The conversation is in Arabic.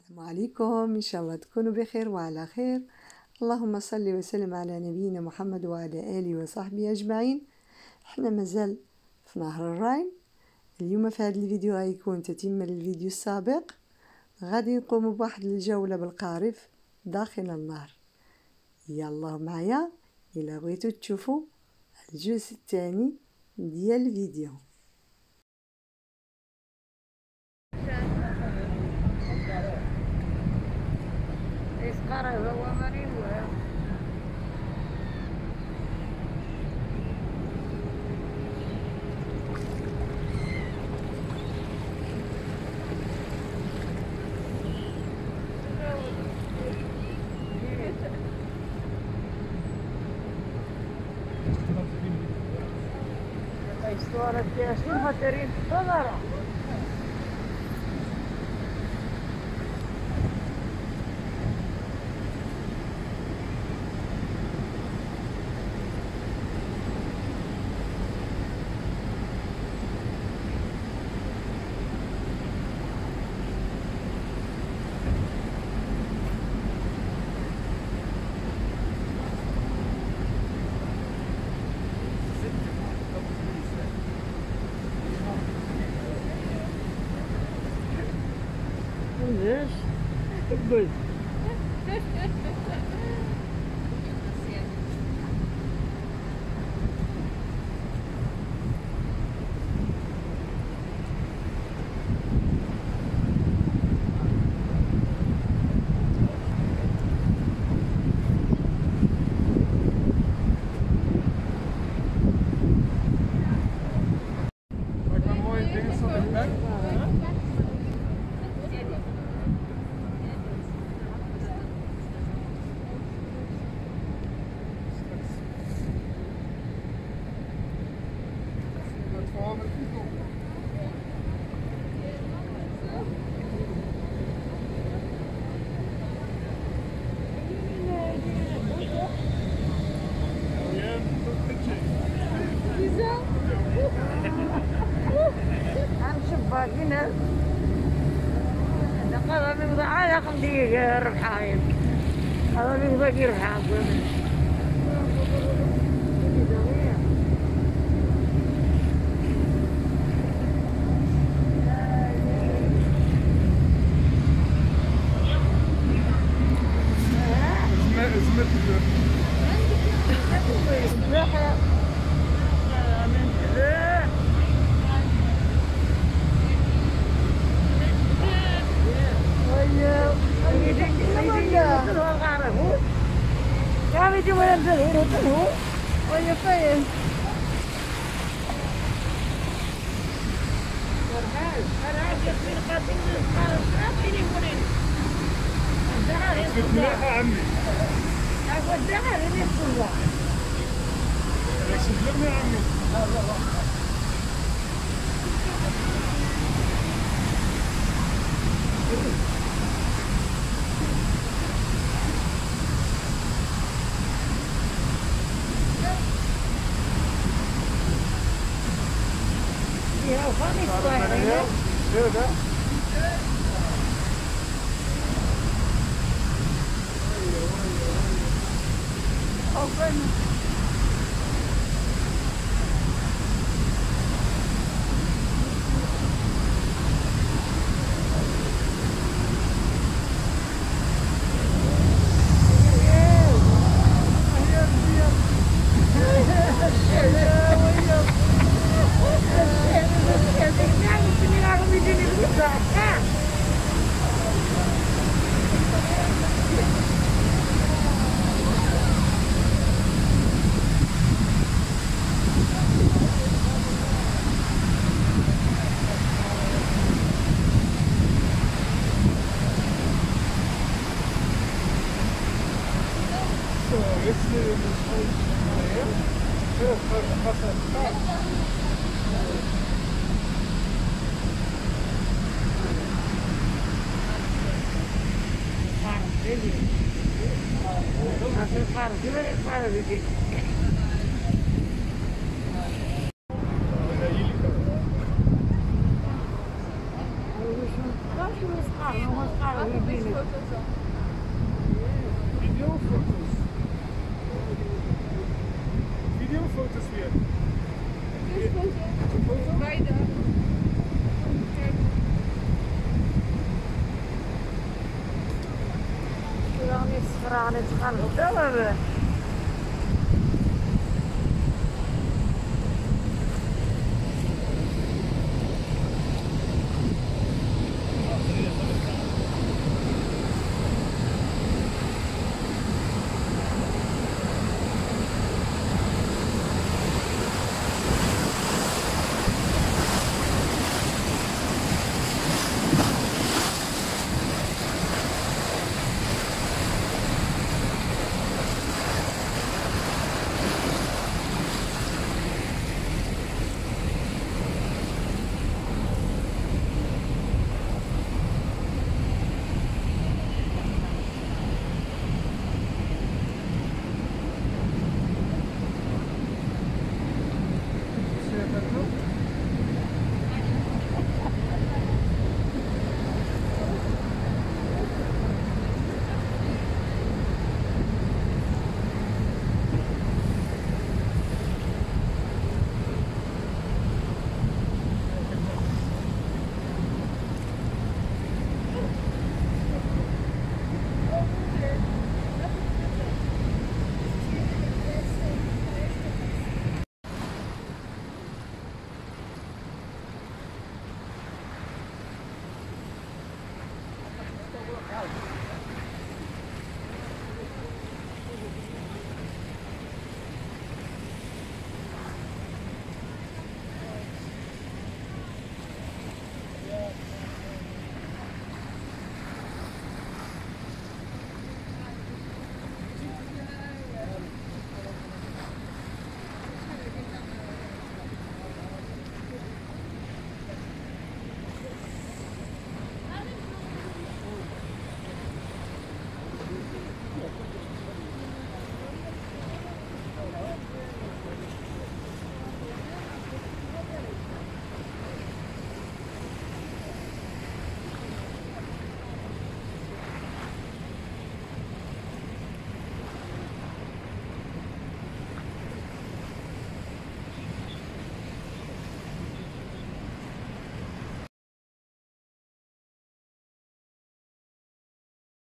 السلام عليكم، إن شاء الله تكونوا بخير وعلى خير. اللهم صل وسلم على نبينا محمد وعلى آله وصحبه أجمعين. احنا مازال في نهر الراين. اليوم في هذا الفيديو غيكون تتمة للفيديو السابق. غادي نقوم بواحد الجولة بالقارف داخل النهر. يلا معايا إلا بغيتو تشوفوا الجزء الثاني ديال الفيديو. História que é assim, bateria toda hora. Yes, good. هنا هذا بيقضي على 5 دقيقة ربحاين. هذا بيقضي ربحان Kami cuma yang terhuru oh ya fine. Ada aja pilkating sekarang ini punin. Aku dengar ini semua. Sebelumnya Ami. Yeah, funny story. Yeah. Open. Videofoto's. Videofoto's weer. Beide. Dan is het verhaal het gaan vertellen we. Out.